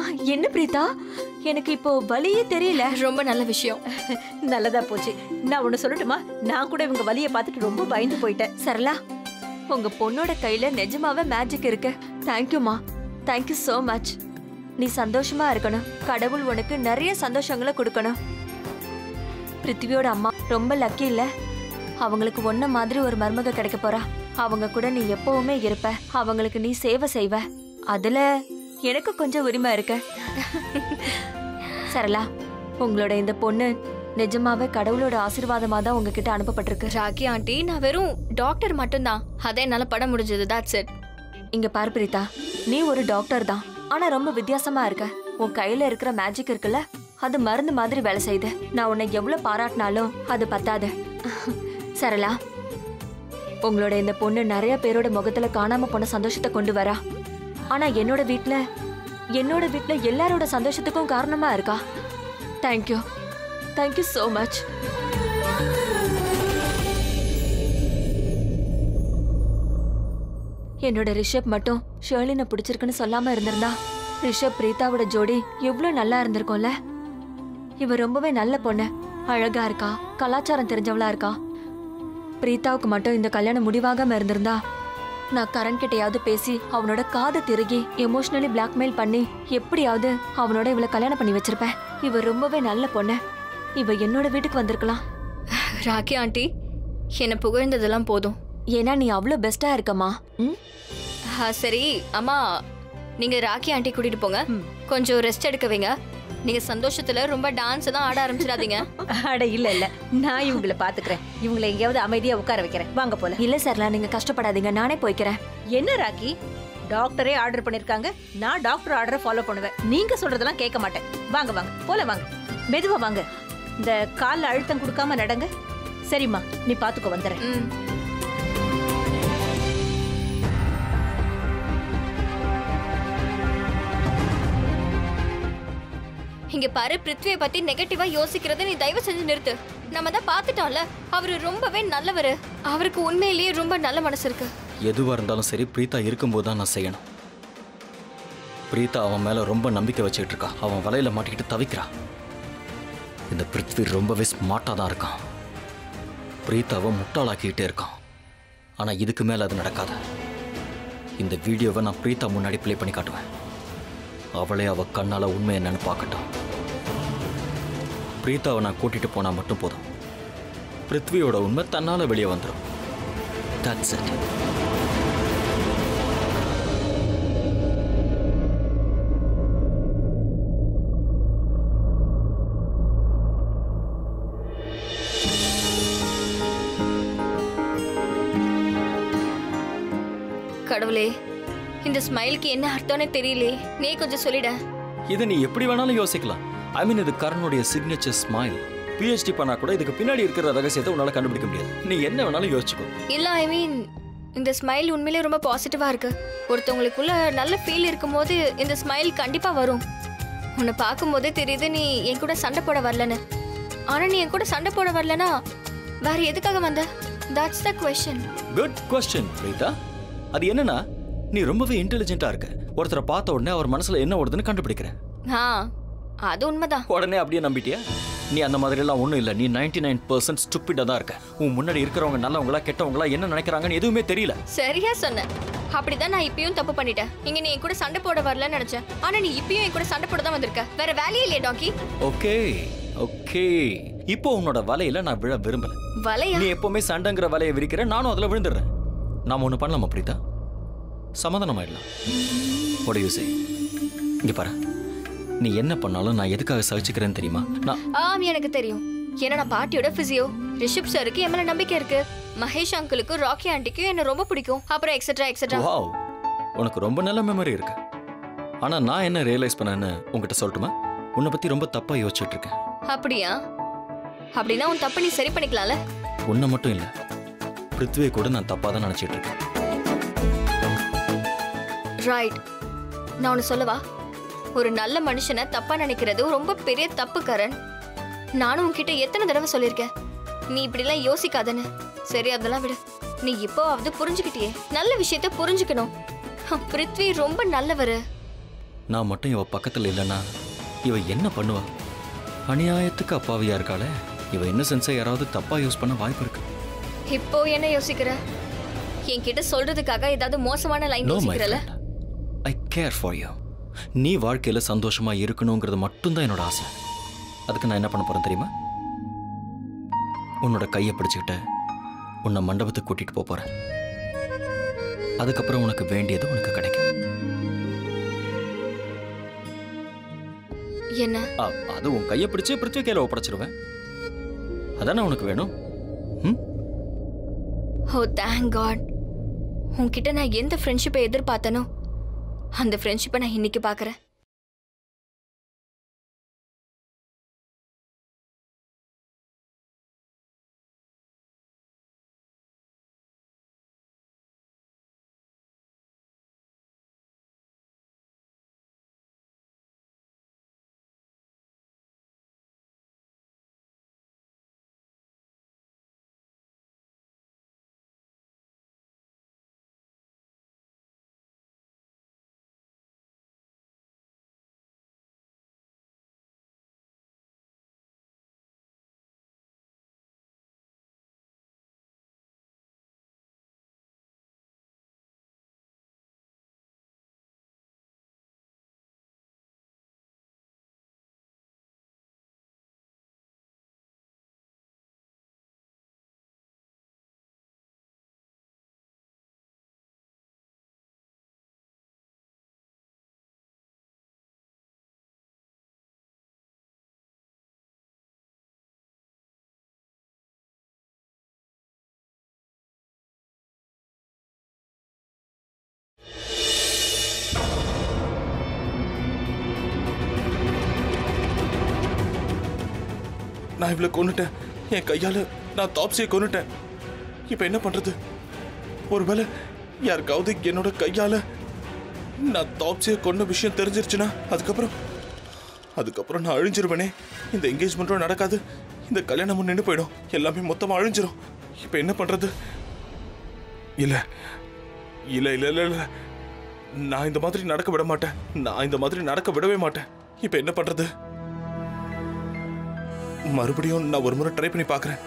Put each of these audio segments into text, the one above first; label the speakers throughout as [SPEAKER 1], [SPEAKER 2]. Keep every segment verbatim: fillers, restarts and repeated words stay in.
[SPEAKER 1] என்ன பிரீதா, எனக்கு இப்போ வலியே தெரியல.
[SPEAKER 2] ரொம்ப நல்ல விஷயம்.
[SPEAKER 3] நல்லதா போச்சு. நான் ஒண்ணு சொல்லட்டுமா? நான் கூட இவங்க வலியை பார்த்துட்டு ரொம்ப பயந்து போயிட்டேன்.
[SPEAKER 1] சரளா, உங்க பொண்ணோட கையில நிஜமாவே மேஜிக் இருக்கு. தேங்க்யூமா, தேங்க்யூ சோ மச். நீ சந்தோஷமா இருக்கணும். கடவுள் உனக்கு நிறைய சந்தோஷங்களை கொடுக்கணும். பிருத்திவியோட அம்மா ரொம்ப லக்கி இல்ல? அவங்களுக்கு ஒன்ன மாதிரி ஒரு மருமக கிடைக்க போறா. அவங்க கூட நீ எப்பவுமே இருப்ப. அவங்களுக்கு நீ சேவை செய்வ. அதுல எனக்கு கொஞ்சம் உரிமை இருக்கு. சரளா, உங்களோட இந்த பொண்ணு நிஜமாவே கடவுளோட ஆசீர்வாதமா தான் உங்ககிட்ட அனுப்பப்பட்டிருக்கு.
[SPEAKER 2] ராக்கி ஆண்டி, நான் வெறும் டாக்டர் மட்டும்தான். அதை என்னால பட முடிஞ்சது. That's it.
[SPEAKER 1] இங்க பாரு பிரீதா, நீ ஒரு டாக்டர் தான், ஆனா ரொம்ப வித்தியாசமா இருக்க. உன் கையில இருக்கிற மேஜிக் இருக்குல்ல, அது மருந்து மாதிரி வேலை செய்யுது. நான் உன்னை எவ்வளவு பாராட்டினாலும் அது பத்தாது. சரளா, உங்களோட இந்த பொண்ணு நிறைய பேரோட முகத்துல காணாம போன சந்தோஷத்தை கொண்டு வரா. ஆனா என்னோட வீட்டுல என்னோட வீட்டுல எல்லாரோட சந்தோஷத்துக்கும் காரணமா இருக்கா. Thank you, thank you so much. என்னோட ரிஷப் மட்டும் ஷர்லினை பிடிச்சிருக்குன்னு சொல்லாம இருந்திருந்தா ரிஷப் பிரீதாவோட ஜோடி எவ்வளவு நல்லா இருந்திருக்கும்ல. இவ ரொம்பவே நல்ல பொண்ணு, அழகா இருக்கா, கலாச்சாரம் தெரிஞ்சவளா இருக்கா. பிரீதாவுக்கு மட்டும் இந்த கல்யாணம் முடிவாகாம இருந்திருந்தா நான் கரண் கிட்டையாவது பேசி அவனோட காதை திருகி எமோஷனலி பிளாக்மெயில் பண்ணி எப்படியாவது அவனோட இவளை கல்யாணம் பண்ணி வச்சிருப்பேன். இவ ரொம்பவே நல்ல பொண்ணு. இவ என்னோட வீட்டுக்கு வந்திருக்கலாம்.
[SPEAKER 2] ராக்கி ஆண்டி, என்னை புகழ்ந்ததெல்லாம் போதும்.
[SPEAKER 1] ஏன்னா நீ அவ்வளவு பெஸ்டா இருக்கமா. ம்,
[SPEAKER 2] சரி அம்மா, நீங்க ராக்கி ஆண்டி கூட்டிட்டு போங்க. கொஞ்சம் ரெஸ்ட் எடுக்க வைங்க. நீங்க சந்தோஷத்துல ரொம்ப டான்ஸ் தான் ஆட ஆரம்பிச்சிடாதீங்க.
[SPEAKER 3] அட இல்ல இல்ல, நான் இவங்கள பாத்துக்கிறேன். இவங்களை எங்கேயாவது அமைதியா உட்கார வைக்கிறேன். வாங்க போல.
[SPEAKER 1] இல்ல சரளா, நீங்க கஷ்டப்படாதீங்க, நானே போய்க்கிறேன்.
[SPEAKER 3] என்ன ராக்கி, டாக்டரே ஆர்டர் பண்ணிருக்காங்க. நான் டாக்டர் ஆர்டரை ஃபாலோ பண்ணுவேன். நீங்க சொல்றதெல்லாம் கேட்க மாட்டேன். வாங்க வாங்க போல, வாங்க மெதுவா வாங்க. இந்த கால்ல அழுத்தம் கொடுக்காம நடங்க. சரிம்மா, நீ பாத்துக்கோ, வந்துடுறேன்.
[SPEAKER 2] இங்க பாரு, பிருத்வியை பத்தி நெகட்டிவா யோசிக்கிறத நீ தயவு செஞ்சு நிறுத்து. நம்ம தான் பாத்துட்டோம்ல, அவரு ரொம்பவே நல்லவரு. அவருக்கு உண்மையிலேயே ரொம்ப நல்ல மனசு இருக்கு.
[SPEAKER 4] எதுவா இருந்தாலும் சரி, பிரீதா இருக்கும்போது தான் நான் செய்யணும். பிரீதா அவன் மேல ரொம்ப நம்பிக்கை வச்சுக்கிட்டு இருக்கா. அவன் வலையில மாட்டிக்கிட்டு தவிக்கிறா. இந்த பிருத்வி ரொம்பவே ஸ்மார்ட்டா தான் இருக்கான். பிரீதாவை முட்டாளாக்கிட்டே இருக்கான். ஆனா இதுக்கு மேல அது நடக்காது. இந்த வீடியோவை நான் பிரீதா முன்னாடி பிளே பண்ணி காட்டுவேன். அவளே அவ கண்ணால உண்மை என்னன்னு பார்க்கட்டும். பிரீதாவை நான் கூட்டிட்டு போனா மட்டும் போதும். பிருத்வியோட உண்மை தன்னால வெளியே வந்துடும். That's it.
[SPEAKER 2] கடவுளே, இந்த ஸ்மைலுக்கு என்ன அர்த்தம்னே தெரியலே. நீ கொஞ்சம் சொல்லிட.
[SPEAKER 4] இதை நீ எப்படி வேணாலும் யோசிக்கலாம். ஐ மீன், இது கரனுடைய சிக்னேச்சர் ஸ்மைல். பிஹெச்டி பண்ணா கூட இதுக்கு பின்னாடி இருக்கிற ரகசியத்தை உன்னால கண்டுபிடிக்க முடியாது. நீ என்ன வேணாலும் யோசிச்சுக்கோ.
[SPEAKER 2] இல்ல, ஐ மீன், இந்த ஸ்மைல் உண்மையிலே ரொம்ப பாசிட்டிவா இருக்கு. ஒருத்தவங்களுக்குள்ள நல்ல ஃபீல் இருக்கும்போது இந்த ஸ்மைல் கண்டிப்பா வரும். உன்னை பார்க்கும் போதே தெரியுது நீ என் கூட சண்டை போட வரலன்னு. ஆனா நீ என் கூட சண்டை போட வரலனா வேற எதுக்காக வந்த? That's the question.
[SPEAKER 4] Good question, Preetha. அது என்னன்னா, நீ ரொம்பவே இன்டெலிஜென்ட்டா இருக்க. ஒருத்தரை பார்த்த உடனே அவர் மனசுல என்ன ஓடுதுன்னு கண்டுபிடிக்கிற.
[SPEAKER 2] ஆ, அது உண்மைதான்.
[SPEAKER 4] உடனே அப்படியே நம்பிட்டியா? நீ அந்த மாதிரி எல்லாம் ஒண்ணும் இல்ல. நீ நைன்டி நைன் பர்சன்ட் ஸ்டூபிடா தான் இருக்க. உன் முன்னாடி இருக்கிறவங்க நல்லவங்களா கெட்டவங்களா என்ன நினைக்கிறாங்கன்னு எதுவுமே தெரியல.
[SPEAKER 2] சரியா சொன்ன. அப்படிதான் நான் இப்பயும் தப்பு பண்ணிட்டேன். இங்க நீ என் கூட சண்டை போட வரலன்னு நினைச்சேன். ஆனா நீ இப்பயும் என் கூட சண்டை போட தான் வந்திருக்க. வேற வேலையே இல்லையா டாங்கி?
[SPEAKER 4] ஓகே ஓகே, இப்போ உன்னோட வலையில நான் விழ விரும்பல.
[SPEAKER 2] வலையா?
[SPEAKER 4] நீ எப்பவுமே சண்டைங்கிற வலையை விரிக்கிற, நானும் அதுல விழுந்துடுறேன். நாம ஒண்ணு பண்ணலாமா பிரீதா? சமாதானம் ஆயிடலாம். What do you say? இங்க பாரு, நீ என்ன பண்ணாலும் நான் எதுக்காக சகிச்சுக்கிறேன்னு தெரியுமா? நான்
[SPEAKER 2] ஆம், எனக்கு தெரியும். ஏன்னா நான் பாட்டியோட பிசியோ. ரிஷப் சாருக்கு என் மேல நம்பிக்கை இருக்கு. மகேஷ் அங்கிளுக்கு, ராக்கி ஆண்டிக்கும் என்ன ரொம்ப பிடிக்கும். அப்புறம் எக்ஸெட்ரா எக்ஸெட்ரா.
[SPEAKER 4] வாவ், உனக்கு ரொம்ப நல்ல மெமரி இருக்கு. ஆனா நான் என்ன ரியலைஸ் பண்ணேன்னு உங்ககிட்ட சொல்லட்டுமா? உன்னை பத்தி ரொம்ப தப்பா யோசிச்சுட்டு இருக்கேன்.
[SPEAKER 2] அப்படியா? அப்படின்னா உன் தப்ப நீ சரி பண்ணிக்கலாம்ல.
[SPEAKER 4] உன்னை மட்டும் இல்ல, பிருத்வியை கூட நான் தப்பா தான் நினைச்சிட்டு இருக்கேன்.
[SPEAKER 2] ரைட். நான் ஒன்னு சொல்லவா? ஒரு நல்ல மனுஷனை தப்பா நினைக்கிறது ரொம்ப பெரிய தப்பு கரண். நானும் உன்கிட்ட எத்தனை தடவை சொல்லியிருக்கேன் நீ இப்படிலாம் யோசிக்காதன்னு. சரி, அதெல்லாம் விடு. நீ இப்போவாவது புரிஞ்சுக்கிட்டியே. நல்ல விஷயத்த புரிஞ்சுக்கணும். பிருத்வி ரொம்ப நல்லவரு.
[SPEAKER 4] நான் மட்டும் இவ பக்கத்தில் இல்லைன்னா இவ என்ன பண்ணுவா? அநியாயத்துக்கு அப்பாவியா இருக்காளே. இவ இன்னசென்ஸை யாராவது தப்பா யூஸ் பண்ண வாய்ப்பு இருக்கு.
[SPEAKER 2] இப்போ என்ன யோசிக்கிற? என்கிட்ட சொல்றதுக்காக ஏதாவது மோசமான லைன்
[SPEAKER 4] நோ மை
[SPEAKER 2] யோசிக்கிறல?
[SPEAKER 4] Friend, I care for you. நீ வாழ்க்கையில் சந்தோஷமா இருக்கணுங்கிறது மட்டும்தான் என்னோட ஆசை. அதுக்கு நான் என்ன பண்ண போறேன் தெரியுமா? உன்னோட கையை பிடிச்சுக்கிட்டு உன்னை மண்டபத்துக்கு கூட்டிட்டு போக போறேன். அதுக்கப்புறம் உனக்கு வேண்டியது உனக்கு கிடைக்கும்.
[SPEAKER 2] என்ன?
[SPEAKER 4] அது உன் கையை பிடிச்சு பிருத்வி கையில ஒப்படைச்சிருவேன். அதானே உனக்கு வேணும்?
[SPEAKER 2] Oh thank God. உன்கிட்ட நான் எந்த ஃப்ரெண்ட்ஷிப்பை எதிர்பார்த்தனோ அந்த ஃப்ரெண்ட்ஷிப்பை நான் இன்னைக்கு பார்க்குறேன்.
[SPEAKER 5] நான் இவ்வளவு கொன்னுட்டேன். என் கையால நான் தாப்சியை கொன்னுட்டேன். இப்ப என்ன பண்றது? ஒருவேளை யாருக்காவது என்னோட கையால நான் தாப்சியை கொன்ன விஷயம் தெரிஞ்சிருச்சுன்னா அதுக்கப்புறம் அதுக்கப்புறம் நான் அழிஞ்சிருவேனே. இந்த என்கேஜ்மெண்ட்டும் நடக்காது, இந்த கல்யாணமும் நின்று போயிடும், எல்லாமே மொத்தமா அழிஞ்சிரும். இப்ப என்ன பண்றது? இல்ல இல்ல இல்ல இல்ல இல்ல நான் இந்த மாதிரி நடக்க விட மாட்டேன். நான் இந்த மாதிரி நடக்க விடவே மாட்டேன். இப்ப என்ன பண்றது? மறுபடியும் நான் ஒரு முறை ட்ரை பண்ணி பார்க்கிறேன்.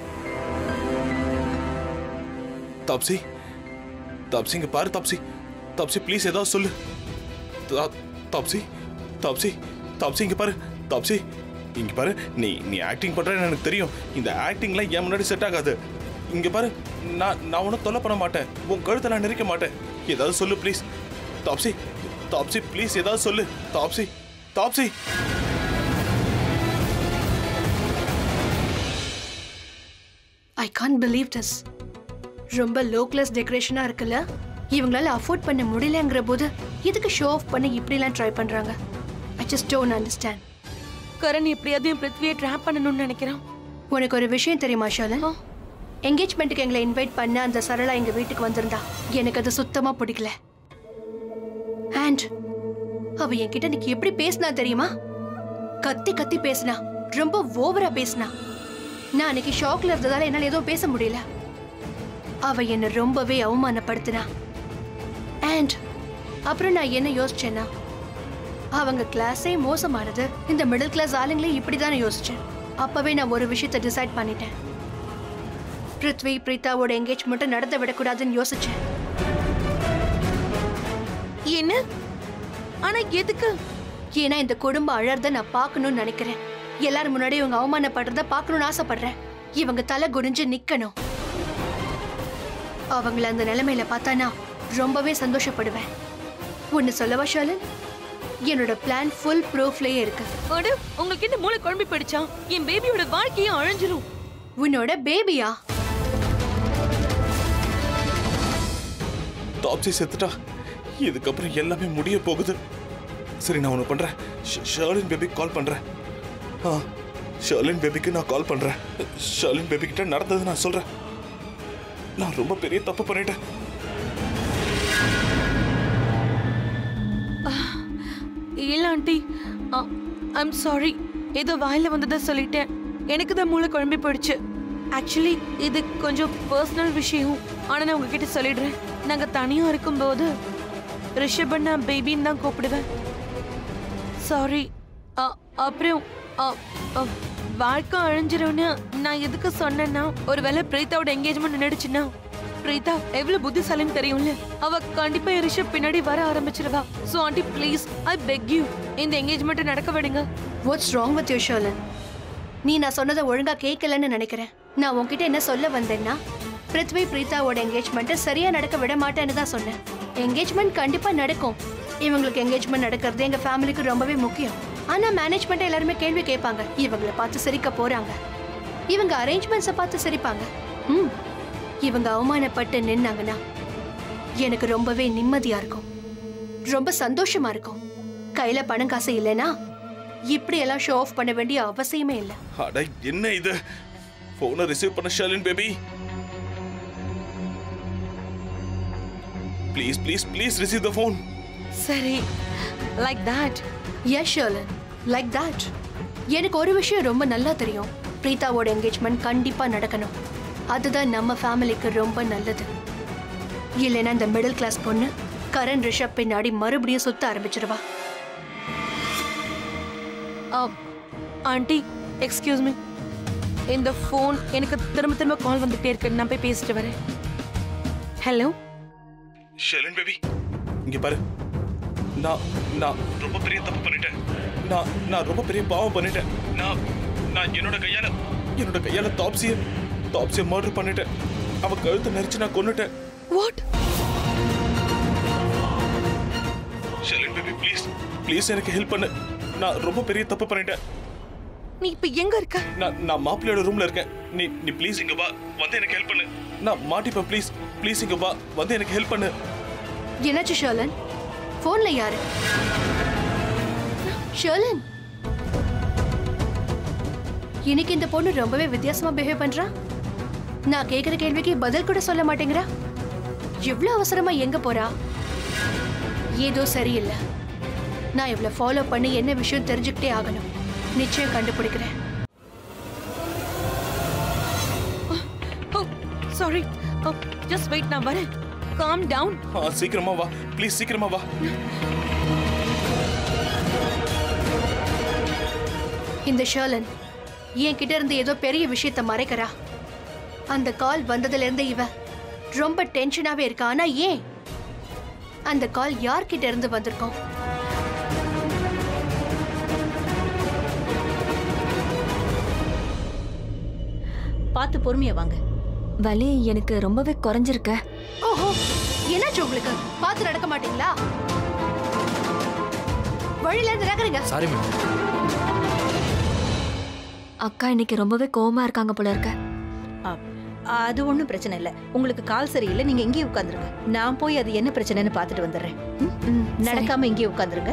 [SPEAKER 5] தாப்சி, தாப்சி இங்க பாரு. தாப்சி, தாப்சி ப்ளீஸ் ஏதாவது சொல்லு. தாப்சி, தாப்சி, தாப்சி இங்க பாரு. தாப்சி இங்க பாரு. நீ நீ ஆக்டிங் பண்றேன்னு எனக்கு தெரியும். இந்த ஆக்டிங்லாம் என் முன்னாடி செட் ஆகாது. இங்க பாரு, நான் நான் ஒன்றும் தொல்லை பண்ண மாட்டேன். உன் கழுத்தை நான் நெரிக்க மாட்டேன். ஏதாவது சொல்லு ப்ளீஸ். தாப்சி, தாப்சி ப்ளீஸ் ஏதாவது சொல்லு. Taapsee, Taapsee.
[SPEAKER 6] I can't believe this. ரொம்ப லோ கிளாஸ் டெக்கரேஷனா இருக்குல்ல? இவங்களால அஃபோர்ட் பண்ண முடியலங்கிற போது இதுக்கு ஷோ ஆஃப் பண்ண இப்படிலாம் ட்ரை பண்றாங்க. I just don't understand.
[SPEAKER 7] Karan எப்படியாவது என் பிருத்வியை ட்ராப் பண்ணணும்னு நினைக்கிறான்.
[SPEAKER 6] உனக்கு ஒரு விஷயம் தெரியுமா ஷாலன்? என்கேஜ்மெண்ட்டுக்கு எங்களை இன்வைட் பண்ண அந்த சரளா எங்க வீட்டுக்கு வந்திருந்தா. எனக்கு அது சுத்தமா பிடிக்கல. அண்ட் அவ என்கிட்ட இன்னைக்கு எப்படி பேசினா தெரியுமா? கத்தி கத்தி பேசினா, ரொம்ப ஓவரா பேசினா. நான் அன்னைக்கு ஷாக்ல இருந்ததால என்னால எதுவும் பேச முடியல. அவ என்ன ரொம்பவே அவமானப்படுத்தினா. அண்ட் அப்புறம் நான் என்ன யோசிச்சேன்னா, அவங்க கிளாஸே மோசமானது, இந்த மிடில் கிளாஸ் ஆளுங்களே இப்படிதானே யோசிச்சேன். அப்பவே நான் ஒரு விஷயத்தை டிசைட் பண்ணிட்டேன். பிருத்வி பிரீதாவோட என்கேஜ்மெண்ட் நடத்த விடக்கூடாதுன்னு யோசிச்சேன்.
[SPEAKER 7] என்ன? ஆனா எதுக்கு?
[SPEAKER 6] ஏன்னா இந்த குடும்பம் அழறத நான் பார்க்கணும்னு நினைக்கிறேன். எல்லாரும் முன்னாடி இவங்க அவமானப்படுறத பார்க்கணும்னு ஆசைப்படுறேன். இவங்க தலை குனிஞ்சு நிக்கணும். அவங்கள அந்த நிலைமையில பார்த்தா நான் ரொம்பவே சந்தோஷப்படுவேன். ஒன்னு சொல்லவா ஷாலன்? என்னோட பிளான் ஃபுல் ப்ரூஃப்லயே இருக்கு.
[SPEAKER 7] அட, உங்களுக்கு என்ன மூளை குழம்பி போயிடுச்சா? என் பேபியோட வாழ்க்கையே அழிஞ்சிரும்.
[SPEAKER 6] உன்னோட பேபியா?
[SPEAKER 5] தாப்சி செத்துட்டா. இதுக்கப்புறம் எல்லாமே முடிய போகுது. சரி, நான் ஒன்று பண்றேன். ஷர்லின் பேபிக்கு கால் பண்றேன். ஆ, ஷர்லின் பேபிக்கு நான் கால் பண்றேன். ஷர்லின் பேபி கிட்ட நடந்தது நான் சொல்றேன். நான் ரொம்ப பெரிய தப்பு பண்ணிட்டேன்.
[SPEAKER 7] இல்ல ஆண்டி, ஐம் சாரி. ஏதோ வாயில வந்ததை சொல்லிட்டேன். எனக்கு தான் மூளை குழம்பி போயிடுச்சு. ஆக்சுவலி இது கொஞ்சம் பர்சனல் விஷயம். ஆனா நான் உங்ககிட்ட சொல்லிடுறேன். நாங்க தனியா இருக்கும்போது ரிஷபன் நான் பேபின்னு தான் கூப்பிடுவேன். சாரி. அப்புறம் அ, அ, வாழ்க்கை அழிஞ்சிரும்னு நான் எதுக்கு சொன்னேன்னா, ஒருவேளை பிரீத்தாவோட என்கேஜ்மெண்ட் நின்றுச்சுன்னா பிரீதா எவ்வளவு புத்திசாலின்னு தெரியும்ல, அவ கண்டிப்பா ரிஷப் பின்னாடி வர ஆரம்பிச்சிருவா. So aunty please, I beg you, இந்த என்கேஜ்மெண்ட் நடக்க விடுங்க.
[SPEAKER 6] What's wrong with you Sharlin? நீ நான் சொன்னதை ஒழுங்கா கேட்கலன்னு நினைக்கிறேன். நான் உன்கிட்ட என்ன சொல்ல வந்தேன்னா, பிருத்வி பிரீதாவோட என்கேஜ்மெண்ட்டை சரியா நடக்க விட மாட்டேன்னு தான் சொன்னேன். என்கேஜ்மெண்ட் கண்டிப்பா நடக்கும். இவங்களுக்கு என்கேஜ்மெண்ட் நடக்கிறது எங்க ஃபேமிலிக்கு ரொம்பவே முக்கியம். ஆனா மேனேஜ்மெண்ட் எல்லாருமே கேள்வி கேட்பாங்க. இவங்களை பார்த்து சிரிக்க போறாங்க, இவங்க அரேஞ்ச்மெண்ட்ஸை பார்த்து சிரிப்பாங்க. ம் இவங்க அவமானப்பட்டு நின்னாங்கன்னா எனக்கு ரொம்பவே நிம்மதியா இருக்கும், ரொம்ப சந்தோஷமா இருக்கும். கையில பணம் காசு இல்லைன்னா இப்படி எல்லாம் ஷோ ஆஃப் பண்ண வேண்டிய அவசியமே இல்லை.
[SPEAKER 5] அட என்ன இது? போனை ரிசீவ் பண்ண Sharlin baby. Please please please receive the phone.
[SPEAKER 7] சரி, like that.
[SPEAKER 6] Yes Sharlin, like that. எனக்கு ஒரு விஷயம் ரொம்ப நல்லா தெரியும். பிரீதாவோட என்கேஜ்மெண்ட் கண்டிப்பா நடக்கணும். அதுதான் நம்ம ஃபேமிலிக்கு ரொம்ப நல்லது. இல்லைன்னா இந்த மிடில் கிளாஸ் பொண்ணு கரண் ரிஷப் பின்னாடி மறுபடியும் சுத்த ஆரம்பிச்சிருவா.
[SPEAKER 7] ஆண்டி எக்ஸ்கியூஸ் மீ, இந்த ஃபோன் எனக்கு திரும்ப திரும்ப கால் வந்துட்டே இருக்கு. நான் போய் பேசிட்டு வரேன். ஹலோ
[SPEAKER 5] ஷர்லின் பேபி, இங்க பாரு. நான் நான் ரொம்ப பெரிய தப்பு பண்ணிட்டேன். நான் நான் ரொம்ப பெரிய பாவம் பண்ணிட்டேன். நான் நான் என்னோட கையால என்னோட கையால தாப்சிய தாப்சிய மர்டர் பண்ணிட்டேன். அவ கழுத்தை நெரிச்சு நான் கொன்னுட்டேன்.
[SPEAKER 7] What?
[SPEAKER 5] Sharlin baby please please எனக்கு ஹெல்ப் பண்ணு. நான் ரொம்ப பெரிய தப்பு பண்ணிட்டேன்.
[SPEAKER 7] நீ இப்ப எங்க இருக்க?
[SPEAKER 5] நான் நான் மாப்பிள்ளையோட ரூம்ல இருக்கேன். நீ நீ ப்ளீஸ் இங்க வா, வந்து எனக்கு ஹெல்ப் பண்ணு. நான் மாட்டிப்பேன். ப்ளீஸ் ப்ளீஸ் இங்க வா, வந்து எனக்கு ஹெல்ப் பண்ணு.
[SPEAKER 6] என்னாச்சு ஷர்லன்? போன்ல யாரு? ஷர்லன், இன்னைக்கு இந்த பொண்ணு ரொம்பவே வித்தியாசமா பிஹேவ் பண்றா. நான் கேக்குற கேள்விக்கு பதில் கூட சொல்ல மாட்டேங்கிறா. எவ்வளவு அவசரமா எங்க போறா? ஏதோ சரியில்லை. நான் இவளை ஃபாலோ பண்ணி என்ன விஷயம் தெரிஞ்சுக்கிட்டே ஆகணும். நிச்சயம் கண்டுபிடிக்கிறேன்.
[SPEAKER 7] சாரி, ஜஸ்ட் வெயிட், நான் வரேன். Calm down.
[SPEAKER 5] சீக்கிரமா வா ப்ளீஸ், சீக்கிரமா வா.
[SPEAKER 6] இந்த ஷர்லன் என் கிட்ட இருந்து ஏதோ பெரிய விஷயத்தை மறைக்கிறா. அந்த கால் வந்ததுல இருந்து இவ ரொம்ப டென்ஷனாவே இருக்கா. ஆனா ஏன்? அந்த கால் யார்கிட்ட இருந்து வந்திருக்கோம்?
[SPEAKER 3] பார்த்து பொறுமையா வாங்க.
[SPEAKER 1] வலி எனக்கு ரொம்பவே குறைஞ்சிருக்க.
[SPEAKER 6] ஓஹோ, என்னாச்சு உங்களுக்கு? பார்த்து நடக்க மாட்டீங்களா? வழியில இருந்து நகருங்க.
[SPEAKER 4] Sorry ma'am.
[SPEAKER 1] அக்கா இன்னைக்கு ரொம்பவே கோவமா இருக்காங்க போல இருக்க.
[SPEAKER 3] ஆ, அது ஒன்றும் பிரச்சனை இல்லை. உங்களுக்கு கால் சரியில்லை, நீங்க இங்கேயே உட்காந்துருங்க. நான் போய் அது என்ன பிரச்சனைன்னு பார்த்துட்டு வந்துடுறேன். ம்?
[SPEAKER 1] ம்,
[SPEAKER 3] நடக்காம இங்கேயே உட்காந்துருங்க.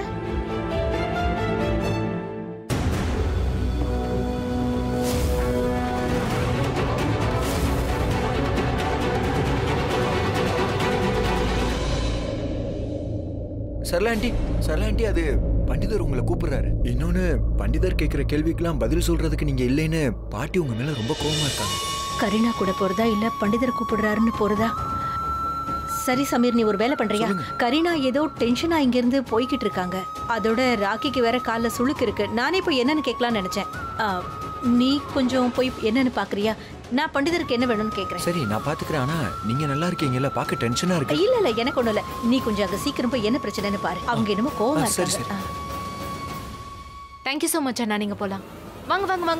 [SPEAKER 8] சரளா ஆண்டி, சரளா ஆண்டி, அது பண்டிதர் உங்களை கூப்பிடுறாரு. இன்னொன்னு, பண்டிதர் கேட்குற கேள்விக்கெல்லாம் பதில் சொல்றதுக்கு நீங்க இல்லைன்னு பாட்டி உங்க மேல ரொம்ப கோவமா இருக்காங்க.
[SPEAKER 3] கரீனா கூட போறதா இல்ல பண்டிதர் கூப்பிடுறாருன்னு போறதா? சரி சமீர், நீ ஒரு வேலை பண்றியா? கரீனா ஏதோ டென்ஷனா இங்க இருந்து போய்கிட்டு இருக்காங்க. அதோட ராக்கிக்கு வேற கால்ல சுளுக்கு இருக்கு. நானே போய் என்னன்னு கேட்கலாம்னு நினைச்சேன். ஆ, நீ கொஞ்சம் போய் என்னன்னு பாக்குறியா? நான் பண்டிதருக்கு என்ன வேணும்னு கேக்குறேன்.
[SPEAKER 8] சரி, நான் பாத்துக்கிறேன். ஆனா நீங்க நல்லா இருக்கீங்கல்ல, பார்க்க டென்ஷனா இருக்கு.
[SPEAKER 3] இல்ல இல்ல, எனக்கு ஒண்ணும் இல்ல. நீ கொஞ்சம் அங்க சீக்கிரம் போய் என்ன பிரச்சனைன்னு பாரு. அவங்க என்னமோ கோவமா
[SPEAKER 8] ஆ, சரி,
[SPEAKER 3] இருக்காங்க.
[SPEAKER 8] சரி.
[SPEAKER 7] தேங்க்யூ ஸோ மச் அண்ணா, நீங்க போலாம். வாங்க வாங்க வாங்க.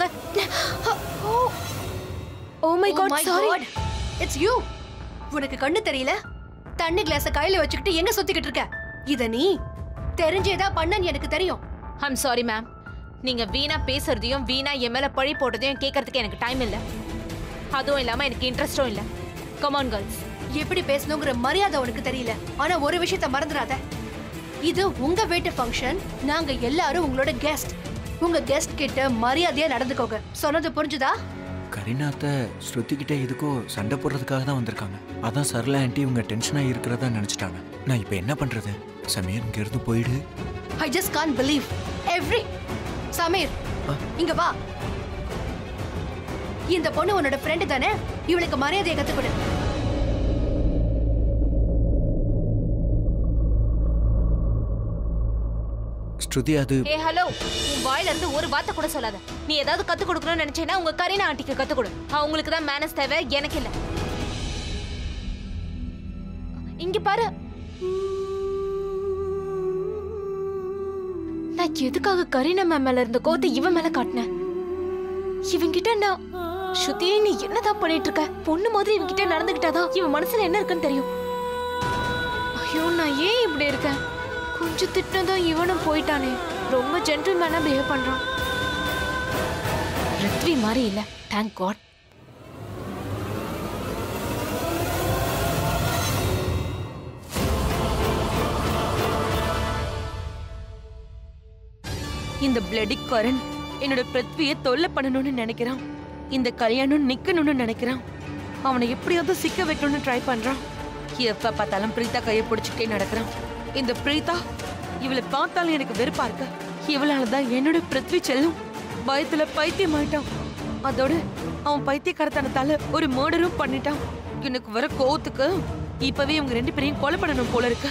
[SPEAKER 6] Oh my God, sorry. It's you. உனக்கு கண்ணு தெரியல? தண்ணி கிளாஸ கையில வச்சுக்கிட்டு எங்க சுத்திக்கிட்டு இருக்க? இத நீ தெரிஞ்சேதா பண்ணன்னு எனக்கு தெரியும்.
[SPEAKER 9] I'm sorry ma'am. நீங்க வீணா பேசுறதையும் வீணா என் மேல பழி போடுறதையும் கேட்கறதுக்கு எனக்கு டைம் இல்ல. அதுவும் இல்லாம எனக்கு இன்ட்ரெஸ்டும் இல்ல. Come on girls.
[SPEAKER 6] எப்படி பேசணுங்கிற மரியாதை உனக்கு தெரியல. ஆனா ஒரு விஷயத்தை மறந்துடாத, இது உங்க வீட்டு ஃபங்க்ஷன். நாங்க எல்லாரும் உங்களோட கெஸ்ட். உங்க கெஸ்ட் கிட்ட மரியாதையா நடந்துக்கோங்க. சொன்னது புரிஞ்சுதா?
[SPEAKER 8] கரீனாத்த ஸ்ருதிக்கிட்ட எதுக்கோ சண்டை போடுறதுக்காக தான் வந்திருக்காங்க. அதான் சரளா ஆண்டி இவங்க டென்ஷனா இருக்கிறதா நினைச்சிட்டாங்க. நான் இப்போ என்ன பண்றது? சமீர், இங்க இருந்து போயிடு.
[SPEAKER 6] I just can't believe every Sameer, இங்க வா. இந்த பொண்ணு உன்னோட ஃப்ரெண்ட் தானே? இவளுக்கு மரியாதையை கத்துக்கொடு.
[SPEAKER 8] ஸ்ருதி அது
[SPEAKER 9] ஏ ஹலோ, உன் வாயில இருந்து ஒரு வார்த்தை கூட சொல்லாத. நீ ஏதாவது கத்து கொடுக்கணும்னு நினைச்சேன்னா உங்க கரீனா ஆண்டிக்கு கத்து கொடு. அவங்களுக்கு தான் மேனஸ் தேவை, எனக்கு இல்ல. இங்க பாரு, நான் எதுக்காக கரீனா மேம் மேல இருந்த கோத்தை இவன் மேல காட்டினேன்? இவன்கிட்ட நான் ஸ்ருதி நீ என்னதான் பண்ணிட்டு இருக்க? பொண்ணு மாதிரி இவன்கிட்ட நடந்துகிட்டாதான் இவன் மனசுல என்ன இருக்குன்னு தெரியும். ஐயோ, நான் ஏன் இப்படி இருக்கேன்? கொஞ்சம் திட்டினதும் இவனும் போயிட்டானே. ரொம்ப ஜென்டில்மேனா பிஹேவ் பண்றான். ரித்வி மாதிரி இல்ல, தேங்க் காட்.
[SPEAKER 7] இந்த பிளடி கரண் என்னோட பிருத்வியை தொல்லை பண்ணணும்னு நினைக்கிறான். இந்த கல்யாணம் நிக்கணும்னு நினைக்கிறான். அவனை எப்படியாவது சிக்க வைக்கணும்னு ட்ரை பண்றான். எப்ப பார்த்தாலும் பிரீதா கையை பிடிச்சிட்டே நடக்கிறான். இந்த பிரீதா இவளை பார்த்தாலும் எனக்கு வெறுப்பா இருக்கு. இவளாலதான் என்னோட பிருத்வி செல்லும் பயத்துல பைத்தியம் ஆயிட்டான். அதோட அவன் பைத்தியக்காரத்தனத்தால ஒரு மர்டரும் பண்ணிட்டான். எனக்கு வர கோவத்துக்கு இப்பவே இவங்க ரெண்டு பேரையும் கொலை பண்ணணும் போல இருக்கு.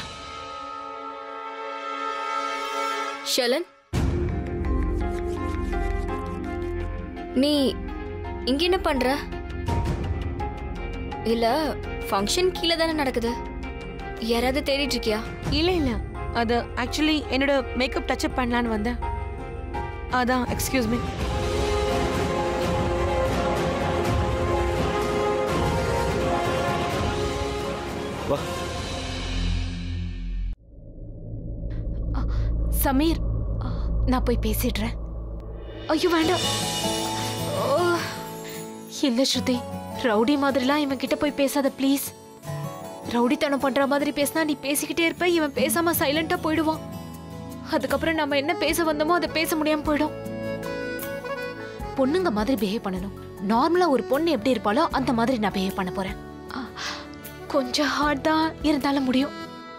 [SPEAKER 2] ஷலன், நீ இங்க என்ன பண்ற? இல்ல ஃபங்க்ஷன் கீழே தானே நடக்குது, யாராவது தேடிட்டு இருக்கியா?
[SPEAKER 7] இல்ல இல்ல, அது ஆக்சுவலி என்னோட மேக்கப் டச்சப் பண்ணலான்னு வந்தேன். அதான், எக்ஸ்கியூஸ் மீ.
[SPEAKER 4] வா.
[SPEAKER 9] சமீர், நான் போய் பேசிடுறேன். ஐயோ வேண்டாம். ஓ, இல்ல ஸ்ருதி, ரவுடி மாதிரிலாம் இவன் கிட்ட போய் பேசாத ப்ளீஸ். ரவுடித்தனம் பண்ற மாதிரி பேசினா நீ பேசிக்கிட்டே இருப்ப, இவன் பேசாம சைலண்டா போயிடுவான். அதுக்கப்புறம் நம்ம என்ன பேச வந்தோமோ அதை பேச முடியாம போயிடும். பொண்ணுங்க மாதிரி பிஹேவ் பண்ணணும். நார்மலா ஒரு பொண்ணு எப்படி இருப்பாளோ அந்த மாதிரி நான் பிஹேவ் பண்ண போறேன். கொஞ்சம் ஹார்ட் தான் இருந்தாலும் முடியும்.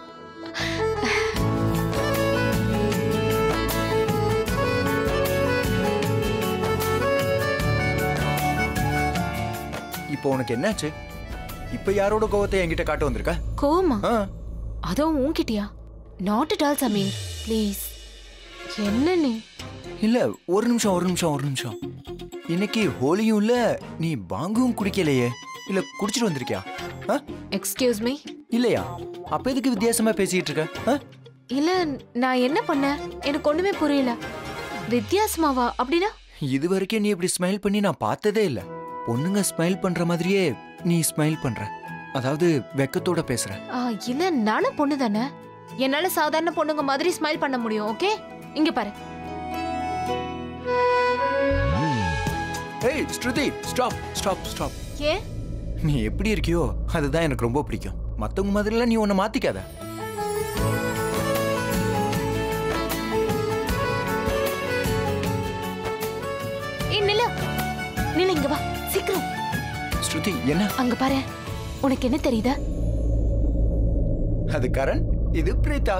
[SPEAKER 8] இப்போ உனக்கு என்னாச்சு? இப்ப யாரோட கோவத்தை என்கிட்ட காட்ட வந்திருக்க?
[SPEAKER 9] கோமா? அதுவும் உன்கிட்டயா? Not at all Sameer, please. என்ன நீ?
[SPEAKER 8] இல்ல, ஒரு நிமிஷம் ஒரு நிமிஷம் ஒரு நிமிஷம். இன்னைக்கு ஹோலியும் இல்ல, நீ பாங்கும் குடிக்கலையே. இல்ல குடிச்சிட்டு வந்திருக்கியா?
[SPEAKER 9] Excuse me.
[SPEAKER 8] இல்லையா? அப்ப எதுக்கு வித்தியாசமா பேசிட்டு இருக்க?
[SPEAKER 9] இல்ல, நான் என்ன பண்ணேன் எனக்கு ஒண்ணுமே புரியல. வித்தியாசமாவா அப்படின்னா?
[SPEAKER 8] இது வரைக்கும் நீ இப்படி ஸ்மைல் பண்ணி நான் பார்த்ததே இல்ல. பொண்ணுங்க ஸ்மைல் பண்ற மாதிரியே நீ ஸ்மைல் பண்ற. அதாவது வெக்கத்தோட பேசுற.
[SPEAKER 9] இல்ல, நானும் பொண்ணு தானே. என்னால சாதாரண பொண்ணுங்க மாதிரி ஸ்மைல் பண்ண முடியும். ஓகே, இங்க பாரு.
[SPEAKER 8] ஏய் ஸ்ருதி, ஸ்டாப் ஸ்டாப் ஸ்டாப்.
[SPEAKER 9] ஏ?
[SPEAKER 8] நீ எப்படி இருக்கியோ அதுதான் எனக்கு ரொம்ப பிடிக்கும். மத்தவங்க மாதிரிலாம் நீ உன்னை மாத்திக்காத.
[SPEAKER 9] ஏய் நில, நில இங்க வா சீக்கிரம்.
[SPEAKER 8] ஸ்ருதி, என்ன?
[SPEAKER 9] அங்க பாரு, உனக்கு என்ன தெரியுதா?
[SPEAKER 8] அது கரண், இது பிரீதா.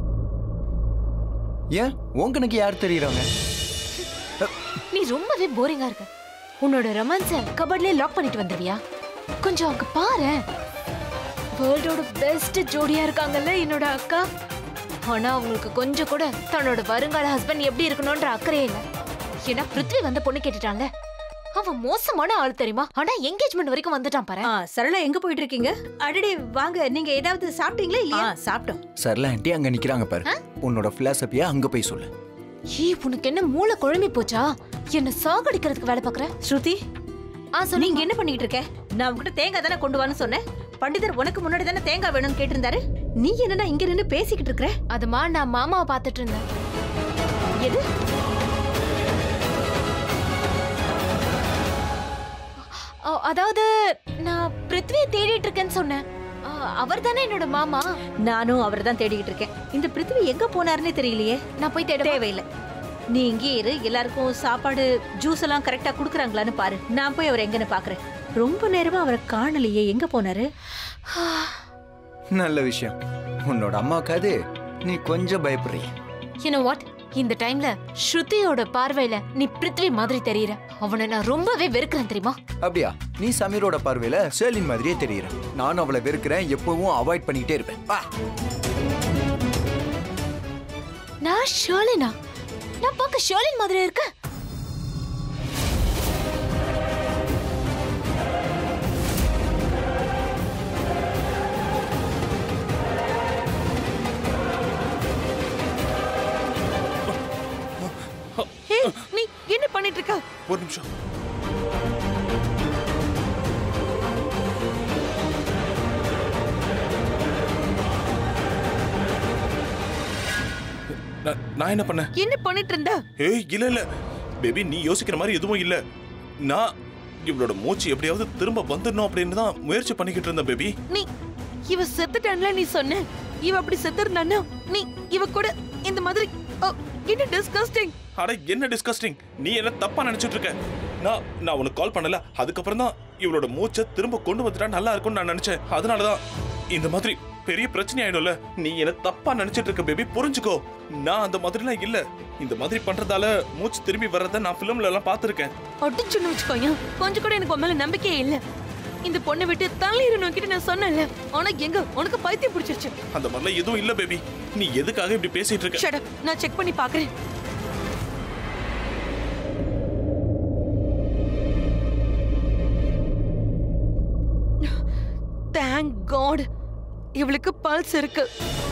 [SPEAKER 8] ஏன் உனக்கு யார் தெரியுறாங்க?
[SPEAKER 9] நீ ரொம்பவே போரிங்கா இருக்க. உன்னோட ரொமான்ஸ கபட்லயே லாக் பண்ணிட்டு வந்துருவியா? கொஞ்சம் அங்க பாரு. வேர்ல்டோட பெஸ்ட் ஜோடியா இருக்காங்கல்ல என்னோட அக்கா. ஆனா அவங்களுக்கு கொஞ்சம் கூட தன்னோட வருங்கால ஹஸ்பண்ட் எப்படி இருக்கணும்ன்ற அக்கறையே இல்ல. ஏன்னா பிருத்வி வந்த பொண்ணு கேட்டுட்டான்ல, அவன் மோசமான ஆள் தெரியுமா? ஆனா என்கேஜ்மெண்ட் வரைக்கும் வந்துட்டான் பாரு.
[SPEAKER 3] சரளா, எங்க போயிட்டு இருக்கீங்க? அடடே வாங்க, நீங்க ஏதாவது சாப்பிட்டீங்களா? இல்லையா? சாப்பிட்டோம்.
[SPEAKER 8] சரளா ஆண்டி அங்க நிக்கிறாங்க பாரு. உன்னோட பிலாசபியா அங்க போய் சொல்லு.
[SPEAKER 9] ஏய், உனக்கு என்ன மூளை குழம்பி போச்சா? என்ன சாகடிக்கிறதுக்கு வேலை பாக்குற?
[SPEAKER 3] ஸ்ருதி,
[SPEAKER 9] ஆ சொல்லு.
[SPEAKER 3] நீங்க என்ன பண்ணிட்டு இருக்க? நான் உங்ககிட்ட தேங்காய் தானே கொண்டு வான்னு சொன்னேன். பண்டிதர் உனக்கு முன்னாடி தானே தேங்காய் வேணும்னு கேட்டிருந்தாரு. நீ என்னன்னா இங்க நின்னு பேசிக்கிட்டு இருக்கற?
[SPEAKER 9] அதுமா, நான் மாமாவை பார்த்துட்டு இருந்தேன்.
[SPEAKER 3] எது?
[SPEAKER 9] அதாவது நான் பிருத்வியை தேடிட்டு இருக்கேன்னு சொன்னேன். அவர் தானே என்னோட மாமா.
[SPEAKER 3] நானும் அவர் தான் தேடிக்கிட்டு இருக்கேன். இந்த பிருத்வி எங்க போனாருன்னே தெரியலையே.
[SPEAKER 9] நான் போய் தேட
[SPEAKER 3] தேவையில்லை, நீ இங்கே இரு. எல்லாருக்கும் சாப்பாடு ஜூஸ் எல்லாம் கரெக்டா குடுக்குறாங்களான்னு பாரு. நான் போய் அவர் எங்கன்னு பாக்குறேன். ரொம்ப நேரமா அவரை காணலையே, எங்க போனாரு?
[SPEAKER 8] நல்ல விஷயம். உன்னோட அம்மாவுக்காது நீ கொஞ்சம் பயப்படுறீ.
[SPEAKER 9] You know what? இந்த டைம்ல ஸ்ருதியோட பார்வையில நீ பிருத்வி மாதிரி தெரியற. அவனை நான் ரொம்பவே வெறுக்கிறேன் தெரியுமா?
[SPEAKER 8] அப்படியா? நீ சமீரோட பார்வையில ஷேர்லின் மாதிரியே தெரியற. நானும் அவளை வெறுக்கிறேன், எப்பவும் அவாய்ட் பண்ணிக்கிட்டே இருப்பேன்.
[SPEAKER 9] நான் ஷர்லினா? நான் பார்க்க ஷர்லின் மாதிரி இருக்க?
[SPEAKER 7] ஹே, நீ என்ன பண்ணிட்டு இருக்க?
[SPEAKER 5] ஒரு நிமிஷம். நான் நான் என்ன பண்ணேன்?
[SPEAKER 7] என்ன பண்ணிட்டு இருந்த?
[SPEAKER 5] ஏய் இல்ல இல்ல பேபி, நீ யோசிக்கிற மாதிரி எதுவும் இல்ல. நான் இவளோட மூச்சு எப்படியாவது திரும்ப வந்துடணும் அப்படின்னு தான் முயற்சி பண்ணிக்கிட்டு இருந்தேன் பேபி.
[SPEAKER 7] நீ இவ செத்துட்டான்ல நீ சொன்ன. இவ அப்படி செத்துறானா? நீ இவ கூட இந்த மாதிரி ஓ, என்ன டிஸ்கஸ்டிங்.
[SPEAKER 5] அட என்ன டிஸ்கஸ்டிங்? நீ என்ன தப்பா நினைச்சிட்டு இருக்க? நான் நான் உனக்கு கால் பண்ணல, அதுக்கப்புறம் தான் இவளோட மூச்சை திரும்ப கொண்டு வந்துட்டா நல்லா இருக்கும்னு நான் நினைச்சேன். அதனாலதான் இந்த மாதிரி பெரிய பிரச்சனை ஆயிடும்ல. நீ என்ன தப்பா நினைச்சிட்டு இருக்க பேபி, புரிஞ்சுக்கோ. நான் அந்த மாதிரிலாம் இல்ல. இந்த மாதிரி பண்றதால மூச்சு திரும்பி வர்றத நான் பிலிம்ல எல்லாம் பாத்துருக்கேன்.
[SPEAKER 7] அடிச்சுன்னு வச்சுக்கோங்க. கொஞ்சம் கூட எனக்கு உன் மேல நம்பிக்கையே இல்ல. இந்த பொண்ணை விட்டு தள்ளிடணும் கிட்ட நான் சொன்னேன்ல. ஆனா எங்க உனக்கு பைத்தியம் பிடிச்சிருச்சு.
[SPEAKER 5] அந்த மாதிரிலாம் எதுவும் இல்ல பேபி. நீ எதுக்காக இப்படி பேசிட்டு இருக்க?
[SPEAKER 7] Shut up. நான் செக் பண்ணி பாக்குறேன். தேங்க் காட், இவளுக்கு பல்ஸ் இருக்கு.